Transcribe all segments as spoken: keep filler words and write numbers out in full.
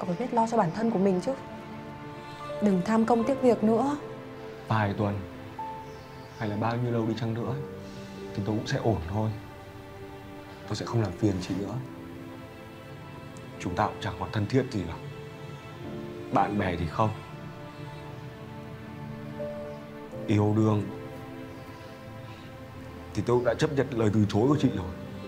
Cậu phải biết lo cho bản thân của mình chứ. Đừng tham công tiếc việc nữa. Vài tuần hay là bao nhiêu lâu đi chăng nữa thì tôi cũng sẽ ổn thôi. Tôi sẽ không làm phiền chị nữa. Chúng ta cũng chẳng còn thân thiết gì đâu. Bạn bè thì không. Yêu đương thì tôi cũng đã chấp nhận lời từ chối của chị rồi.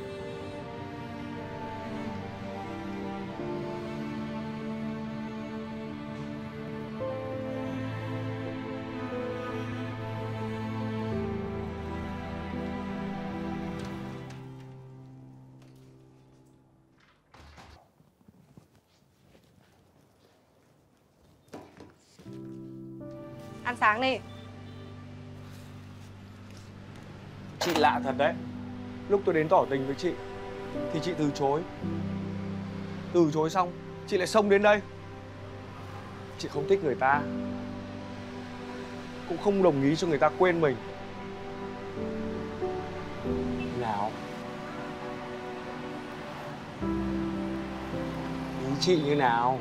Ăn sáng đi. Chị lạ thật đấy. Lúc tôi đến tỏ tình với chị thì chị từ chối. Từ chối xong chị lại xông đến đây. Chị không thích người ta, cũng không đồng ý cho người ta quên mình. Nào, ý chị như nào?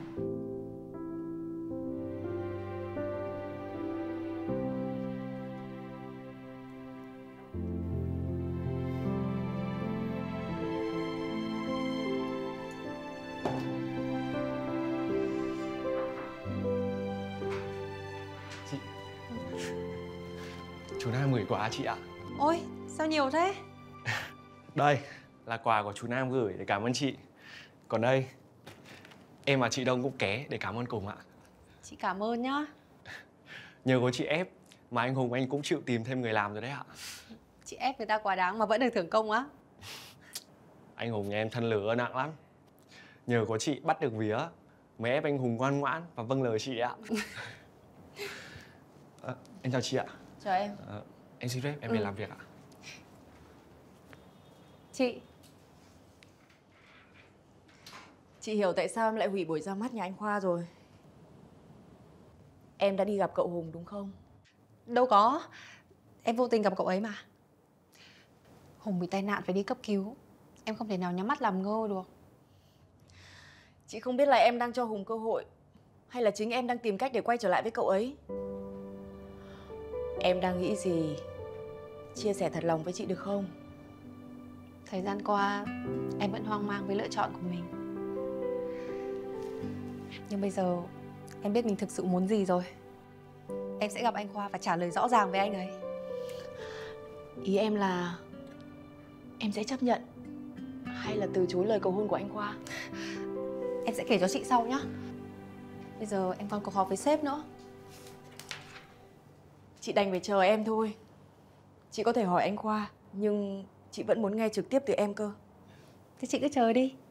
Chị, chú Nam gửi quà chị ạ. Ôi, sao nhiều thế? Đây là quà của chú Nam gửi để cảm ơn chị. Còn đây, em và chị Đông cũng ké để cảm ơn cùng ạ. Chị cảm ơn nhá. Nhờ có chị ép mà anh Hùng anh cũng chịu tìm thêm người làm rồi đấy ạ. Chị ép người ta quá đáng mà vẫn được thưởng công á. Anh Hùng nhà em thân lửa nặng lắm. Nhờ có chị bắt được vía mới ép anh Hùng ngoan ngoãn và vâng lời chị ạ. À, em chào chị ạ. Chào em. À, em xin phép em ừ. về làm việc ạ. Chị Chị hiểu tại sao em lại hủy buổi ra mắt nhà anh Khoa rồi. Em đã đi gặp cậu Hùng đúng không? đâu có. Em vô tình gặp cậu ấy mà. Hùng bị tai nạn phải đi cấp cứu. Em không thể nào nhắm mắt làm ngơ được. Chị không biết là em đang cho Hùng cơ hội hay là chính em đang tìm cách để quay trở lại với cậu ấy. Em đang nghĩ gì? Chia sẻ thật lòng với chị được không? Thời gian qua em vẫn hoang mang với lựa chọn của mình. Nhưng bây giờ em biết mình thực sự muốn gì rồi. Em sẽ gặp anh Khoa và trả lời rõ ràng với anh ấy. Ý em là em sẽ chấp nhận hay là từ chối lời cầu hôn của anh Khoa? Em sẽ kể cho chị sau nhá. Bây giờ em còn cuộc họp với sếp nữa. Chị đành phải chờ em thôi. Chị có thể hỏi anh Khoa, nhưng chị vẫn muốn nghe trực tiếp từ em cơ. Thế chị cứ chờ đi.